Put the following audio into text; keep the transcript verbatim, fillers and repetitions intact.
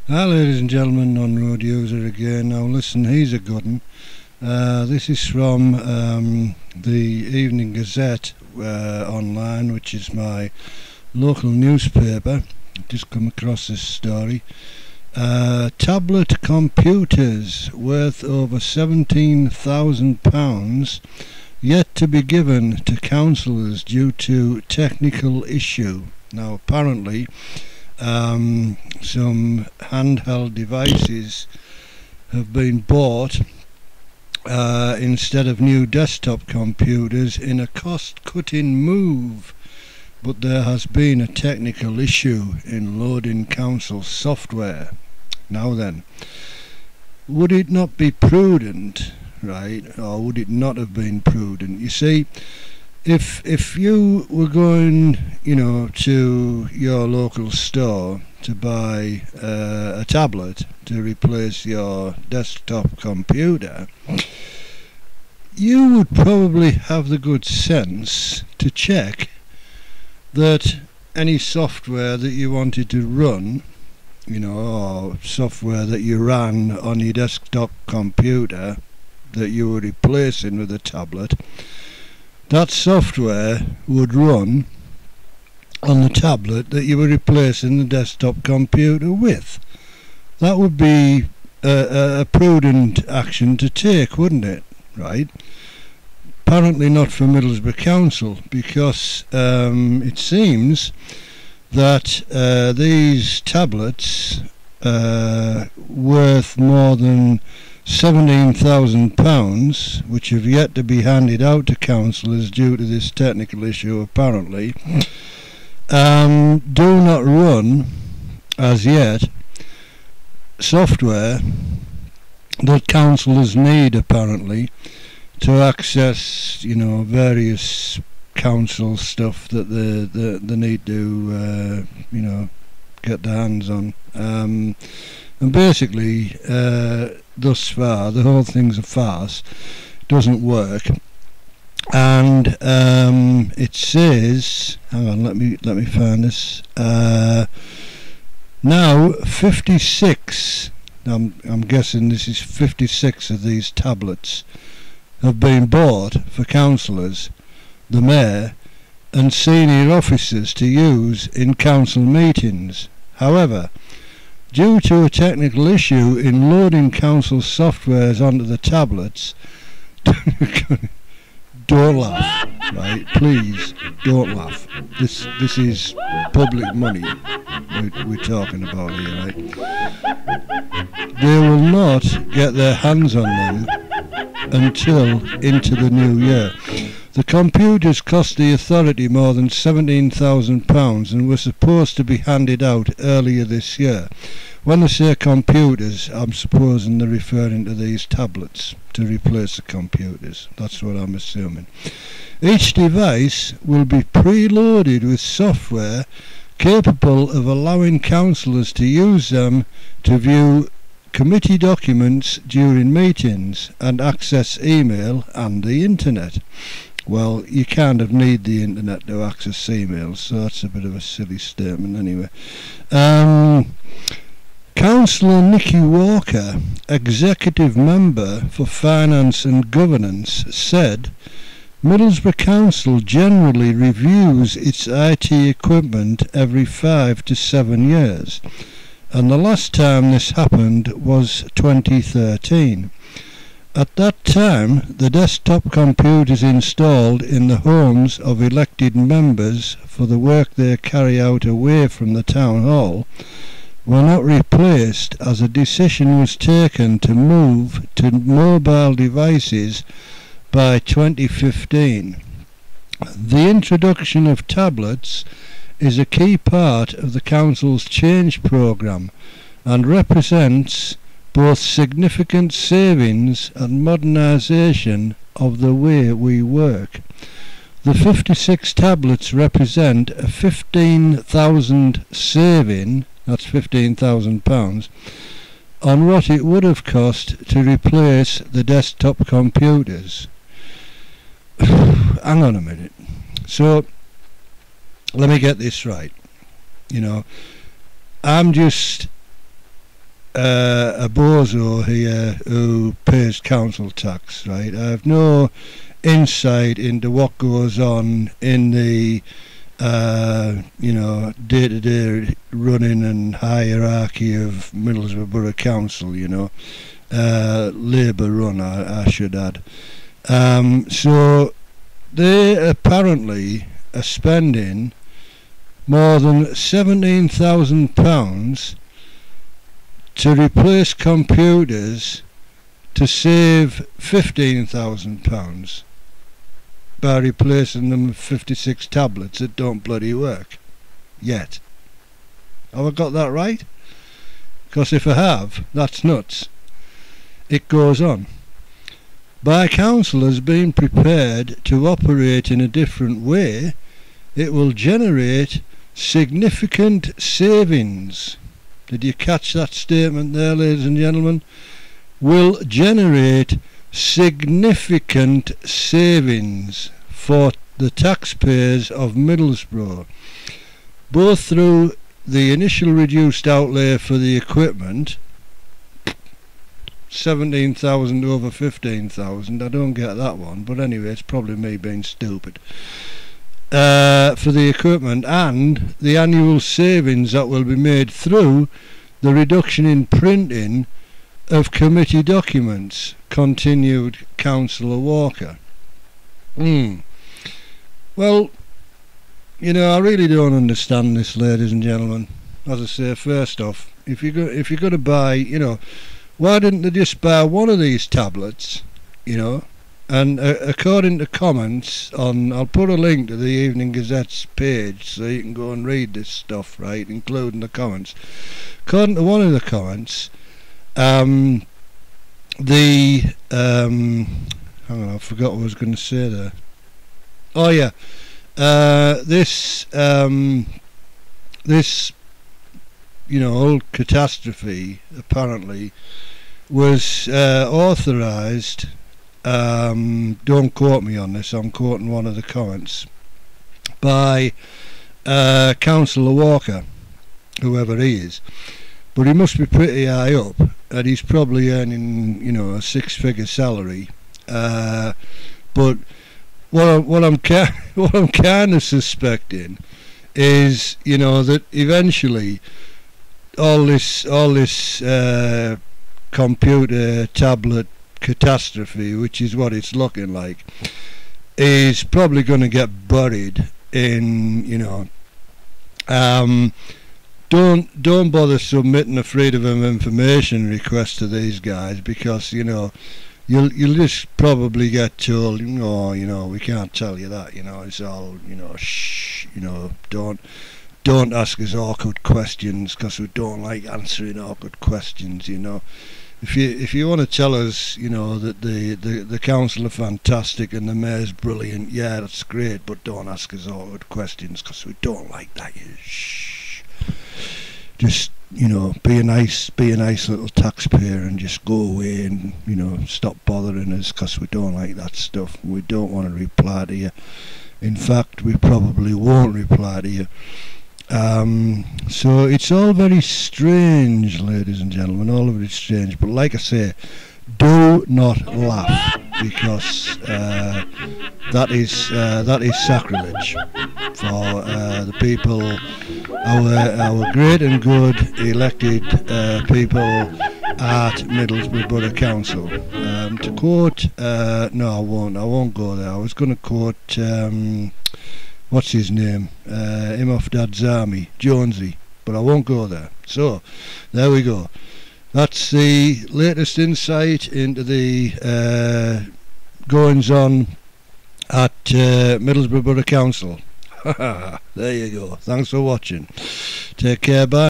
Hi ladies and gentlemen, on-road user again. Now listen, he's a good one. Uh, this is from um, the Evening Gazette uh, online, which is my local newspaper. I've just come across this story. Uh, tablet computers worth over seventeen thousand pounds yet to be given to councillors due to technical issue. Now apparently Um, some handheld devices have been bought uh, instead of new desktop computers in a cost-cutting move, but there has been a technical issue in loading council software. Now then, would it not be prudent, right, or would it not have been prudent? You see, If if you were going, you know, to your local store to buy uh, a tablet to replace your desktop computer, you would probably have the good sense to check that any software that you wanted to run, you know, or software that you ran on your desktop computer that you were replacing with a tablet, that software would run on the tablet that you were replacing the desktop computer with. That would be a, a prudent action to take, wouldn't it? Right? Apparently not for Middlesbrough Council, because um, it seems that uh, these tablets uh, worth more than seventeen thousand pounds, which have yet to be handed out to councillors due to this technical issue apparently, um, do not run as yet software that councillors need apparently to access, you know, various council stuff that they, they, they need to uh, you know, get their hands on. Um, and basically uh, thus far the whole thing's a farce, doesn't work, and um, it says, hang on, let me let me find this, uh, now fifty-six, I'm, I'm guessing this is fifty-six of these tablets have been bought for councillors, the mayor and senior officers to use in council meetings. However, due to a technical issue in loading council softwares onto the tablets, don't laugh, right? Please, don't laugh. This this is public money we're, we're talking about here, right? They will not get their hands on them until into the new year. The computers cost the authority more than seventeen thousand pounds and were supposed to be handed out earlier this year. When I say computers, I'm supposing they're referring to these tablets to replace the computers. That's what I'm assuming. Each device will be preloaded with software capable of allowing councillors to use them to view committee documents during meetings and access email and the internet. Well, you kind of need the internet to access email, so that's a bit of a silly statement anyway. Um, Councillor Nicky Walker, Executive Member for Finance and Governance, said Middlesbrough Council generally reviews its I T equipment every five to seven years, and the last time this happened was twenty thirteen. At that time, the desktop computers installed in the homes of elected members for the work they carry out away from the town hall were not replaced, as a decision was taken to move to mobile devices by twenty fifteen. The introduction of tablets is a key part of the council's change programme and represents both significant savings and modernisation of the way we work. The fifty-six tablets represent a fifteen thousand saving, that's fifteen thousand pounds, on what it would have cost to replace the desktop computers. Hang on a minute. So, let me get this right. You know, I'm just uh, a bozo here who pays council tax, right? I have no insight into what goes on in the uh, you know, day-to-day running and hierarchy of Middlesbrough Borough Council, you know, uh, Labour run, I, I should add. Um, so they apparently are spending more than seventeen thousand pounds to replace computers to save fifteen thousand pounds by replacing them with fifty-six tablets that don't bloody work yet. Have I got that right? Because if I have, that's nuts. It goes on. By councillors being prepared to operate in a different way, it will generate significant savings. Did you catch that statement there, ladies and gentlemen? Will generate significant savings for the taxpayers of Middlesbrough, both through the initial reduced outlay for the equipment, seventeen thousand over fifteen thousand, I don't get that one, but anyway, it's probably me being stupid, uh, for the equipment, and the annual savings that will be made through the reduction in printing of committee documents, continued Councillor Walker. Hmm. Well, you know, I really don't understand this, ladies and gentlemen. As I say, first off, if you go, if you're going to buy, you know, why didn't they just buy one of these tablets, you know? And uh, according to comments on, I'll put a link to the Evening Gazette's page so you can go and read this stuff, right, including the comments. According to one of the comments, um, the, um, hang on, I forgot what I was going to say there. Oh yeah, uh, this, um, this, you know, old catastrophe apparently was uh, authorised, um, don't quote me on this, I'm quoting one of the comments, by uh, Councillor Walker, whoever he is. But he must be pretty high up, and he's probably earning, you know, a six-figure salary. Uh, but what I'm, what I'm what I'm kind of suspecting is, you know, that eventually all this all this uh, computer tablet catastrophe, which is what it's looking like, is probably going to get buried in, you know. Um, Don't don't bother submitting a freedom of information request to these guys, because you know you'll you'll just probably get told, you know, you know we can't tell you that, you know, it's all, you know, shh, you know, don't don't ask us awkward questions because we don't like answering awkward questions, you know. If you if you want to tell us, you know, that the, the, the council are fantastic and the mayor's brilliant, yeah, that's great, but don't ask us awkward questions because we don't like that. You shh. Just, you know, be a nice, be a nice little taxpayer and just go away and, you know, stop bothering us because we don't like that stuff. We don't want to reply to you. In fact, we probably won't reply to you. Um, so it's all very strange, ladies and gentlemen, all of it is strange. But like I say, do not laugh, because uh, that is uh, that is sacrilege for uh, the people, our our great and good elected uh, people at Middlesbrough Borough Council. Um, to quote, uh, no, I won't. I won't go there. I was going to quote, um, what's his name? Uh, him off Dad's Army, Jonesy, but I won't go there. So there we go. That's the latest insight into the uh, goings on at uh, Middlesbrough Borough Council. There you go. Thanks for watching. Take care. Bye.